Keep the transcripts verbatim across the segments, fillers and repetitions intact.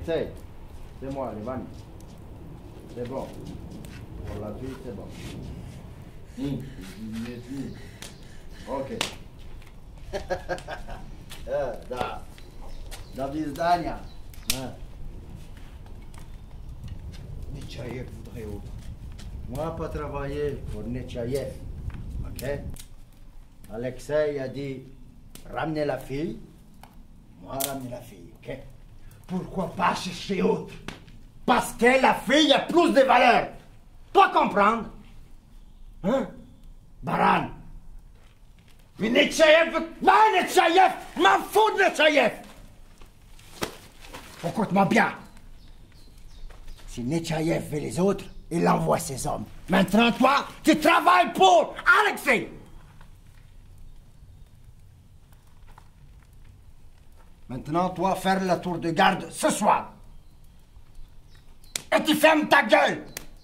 Alexei, c'est moi, Levan. C'est bon. Pour la fille, c'est bon. Hum, Ok. Da. Da Vizdania. Nechayev voudrait autre. Moi, pas travailler pour Nechayev. Ok? Alexei a dit ramener la fille. Moi, ramener la fille. Ok? Pourquoi pas chercher autre? Parce que la fille a plus de valeur. Toi comprendre? Hein? Baran. Mais Nechayev, pas Nechayev, m'en fous de Nechayev. Écoute-moi bien. Si Nechayev veut les autres, il envoie ses hommes. Maintenant, toi, tu travailles pour Alexei. Maintenant, toi, faire la tour de garde ce soir. Et tu fermes ta gueule.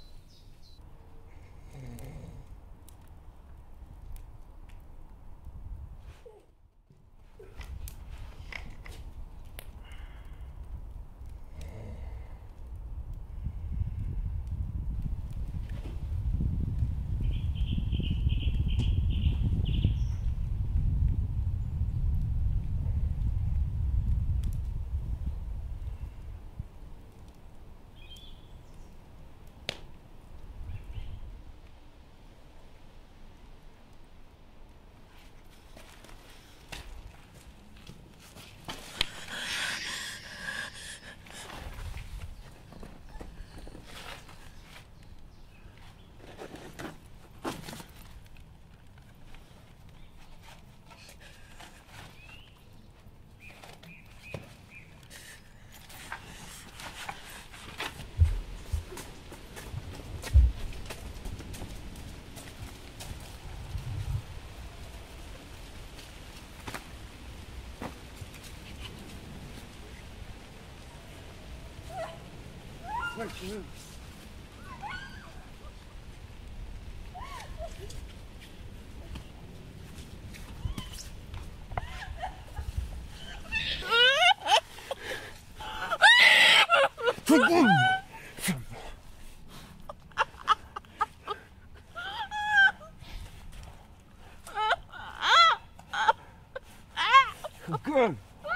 Good.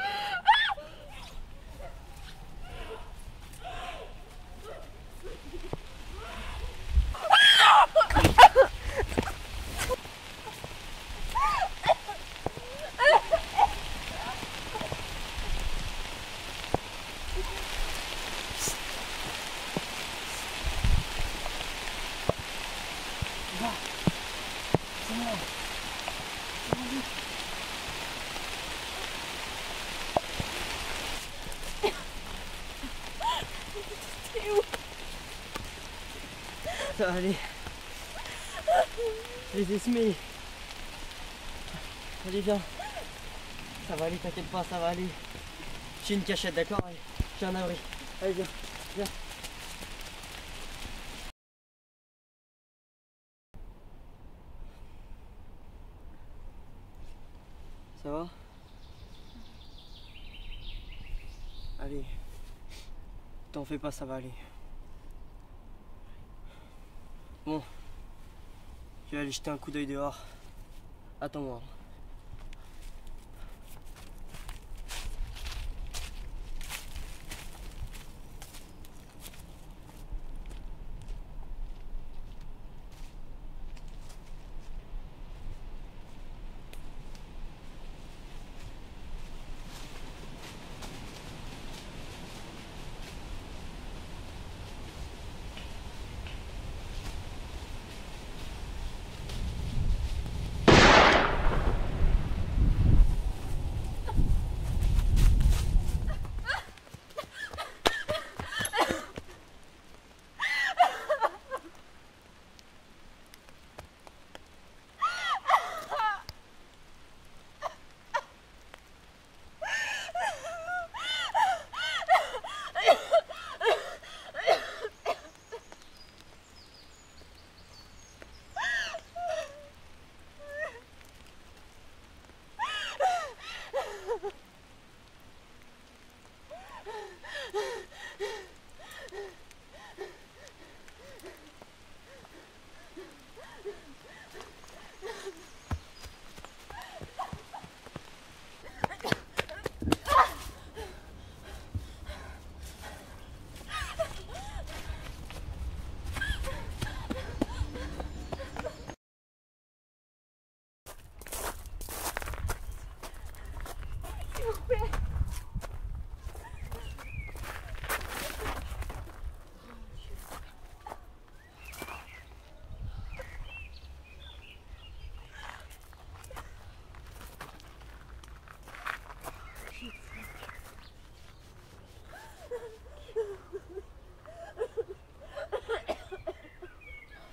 Ça va aller. Les esmés. Allez, viens. Ça va aller, t'inquiète pas, ça va aller. J'ai une cachette, d'accord? J'ai un abri. Allez, viens, viens. Ça va? Allez. T'en fais pas, ça va aller. Bon, je vais aller jeter un coup d'œil dehors. Attends-moi.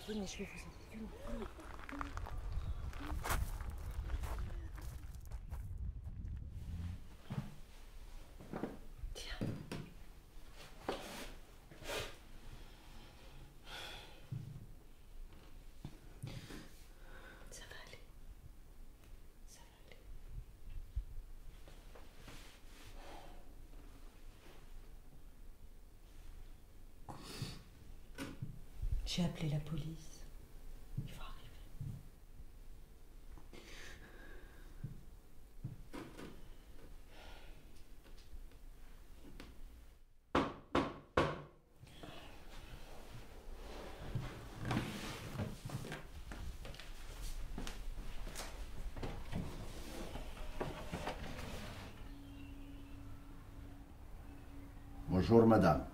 Venez, je vais vous aider. Venez, venez. Tiens. Ça va aller. Ça va aller. J'ai appelé la police. Il faut arriver. Bonjour madame.